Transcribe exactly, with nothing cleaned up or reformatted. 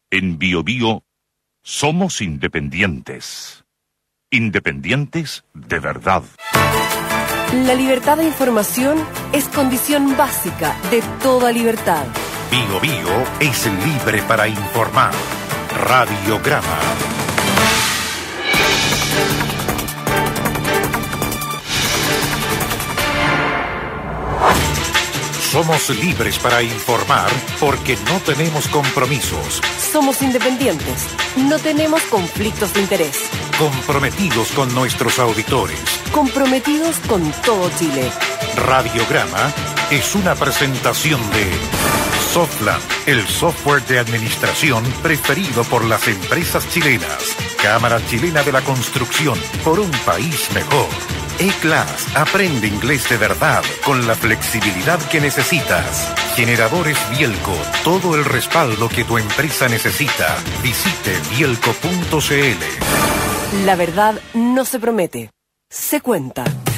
En Bio Bio somos independientes. Independientes de verdad. La libertad de información es condición básica de toda libertad. Bio Bio es libre para informar. Radiograma. Somos libres para informar porque no tenemos compromisos. Somos independientes, no tenemos conflictos de interés. Comprometidos con nuestros auditores. Comprometidos con todo Chile. Radiograma es una presentación de Softland, el software de administración preferido por las empresas chilenas. Cámara Chilena de la Construcción, por un país mejor. E-Class, aprende inglés de verdad con la flexibilidad que necesitas. Generadores Bielco, todo el respaldo que tu empresa necesita. Visite bielco punto c l. La verdad no se promete, se cuenta.